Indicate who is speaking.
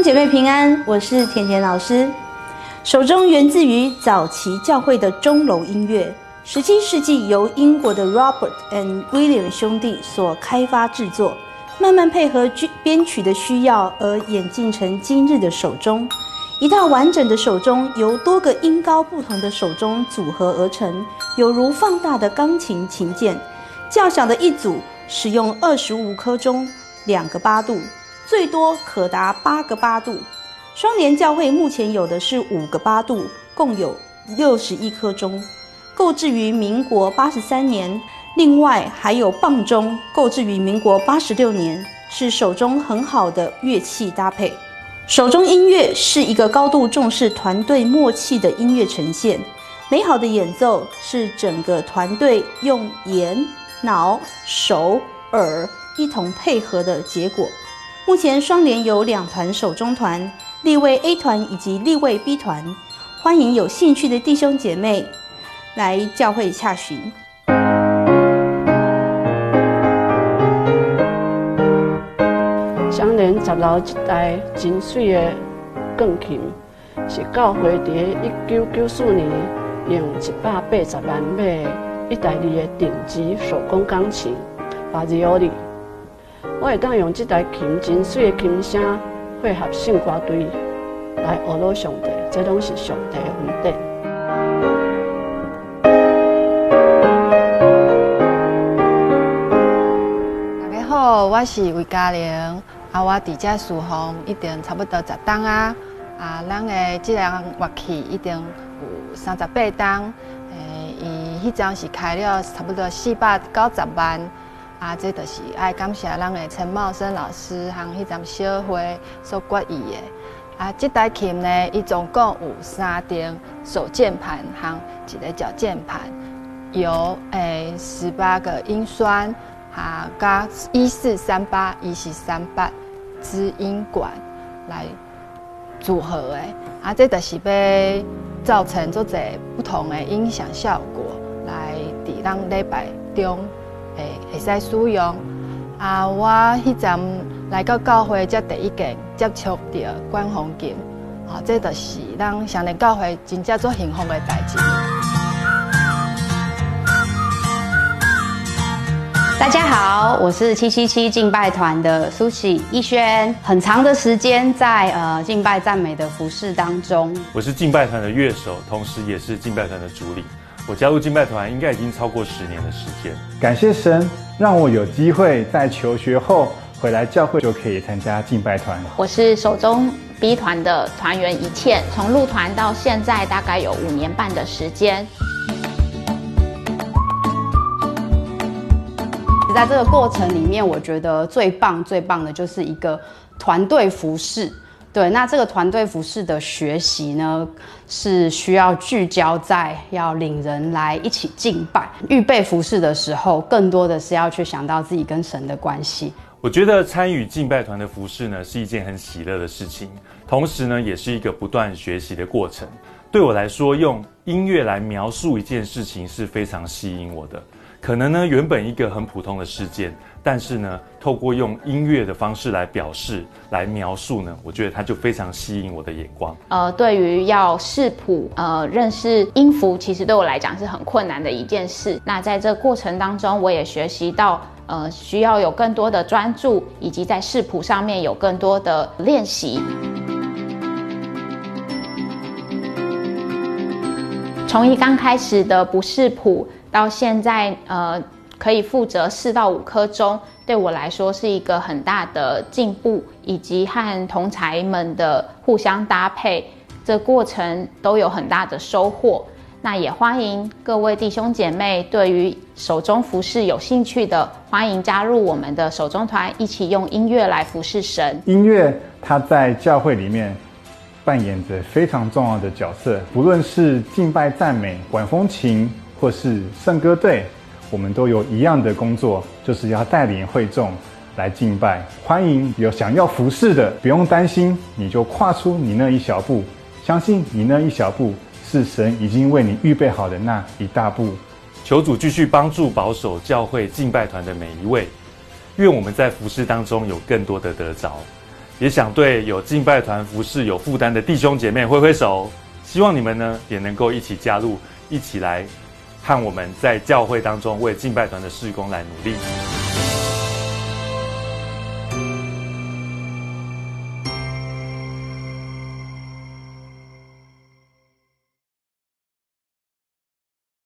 Speaker 1: 姐妹平安，我是甜甜老师。手钟源自于早期教会的钟楼音乐，17世纪由英国的 Robert and William 兄弟所开发制作，慢慢配合编曲的需要而演进成今日的手钟。一套完整的手钟由多个音高不同的手钟组合而成，有如放大的钢琴琴键。较小的一组使用25颗钟，2个8度，最多可达8个8度。双联教会目前有的是5个8度，共有61颗钟，购置于民国83年。另外还有棒钟，购置于民国86年，是手钟很好的乐器搭配。手钟音乐是一个高度重视团队默契的音乐呈现，美好的演奏是整个团队用眼、脑、手、耳一同配合的结果。目前双联有2团手钟团，立位 A 团以及立位 B 团，欢迎有兴趣的弟兄姐妹来教会洽询。
Speaker 2: 双联10楼一台真水的钢琴，是教会伫1994年用180万买1台2的顶级手工钢琴，Fazioli。我会当用这台琴真水的琴声配合圣歌队来学罗上帝，这拢是上帝的恩典。
Speaker 3: 大家好，我是魏嘉玲。我伫遮侍奉已经差不多10档啊。咱的这样乐器已经有38档。伊迄阵是开了差不多490万。这就是爱感谢咱的陈茂生老师和迄阵小会所决议的。这台琴呢，伊总共有3顶手键盘和1个脚键盘，由18个音栓加1438、1438支音管来组合的。这就是要造成足侪不同的音响效果，来伫咱礼拜中会使使用。我迄阵来到教会，才第一件接触到管风琴，这就是咱上联教会真正做幸福的代志。
Speaker 4: 大家好，我是777敬拜团的苏喜逸轩。很长的时间在敬拜赞美的服事当中，
Speaker 5: 我是敬拜团的乐手，同时也是敬拜团的主理。我加入敬拜团应该已经超过10年的时间。
Speaker 6: 感谢神，让我有机会在求学后回来教会就可以参加敬拜团。
Speaker 7: 我是手钟 B 团的团员怡倩，从入团到现在大概有5年半的时间。
Speaker 4: 在这个过程里面，我觉得最棒的就是一个团队服事。对，那这个团队服事的学习呢，是需要聚焦在要领人来一起敬拜。预备服事的时候，更多的是要去想到自己跟神的关系。
Speaker 5: 我觉得参与敬拜团的服事呢，是一件很喜乐的事情，同时呢，也是一个不断学习的过程。对我来说，用音乐来描述一件事情是非常吸引我的。可能呢，原本一个很普通的事件，但是呢，透过用音乐的方式来表示、来描述呢，我觉得它就非常吸引我的眼光。
Speaker 7: 对于要视谱、认识音符，其实对我来讲是很困难的一件事。那在这个过程当中，我也学习到，需要有更多的专注，以及在视谱上面有更多的练习。从一刚开始的不视谱，到现在可以负责4到5颗钟，对我来说是一个很大的进步，以及和同才们的互相搭配，这过程都有很大的收获。那也欢迎各位弟兄姐妹对于手钟服事有兴趣的，欢迎加入我们的手钟团，一起用音乐来服事神。
Speaker 6: 音乐它在教会里面扮演着非常重要的角色，不论是敬拜赞美、管风琴或是圣歌队，我们都有一样的工作，就是要带领会众来敬拜。欢迎有想要服事的，不用担心，你就跨出你那一小步，相信你那一小步是神已经为你预备好的那一大步。
Speaker 5: 求主继续帮助保守教会敬拜团的每一位，愿我们在服事当中有更多的得着。 也想对有敬拜团服事有负担的弟兄姐妹挥挥手，希望你们呢也能够一起加入，一起来和我们在教会当中为敬拜团的事工来努力。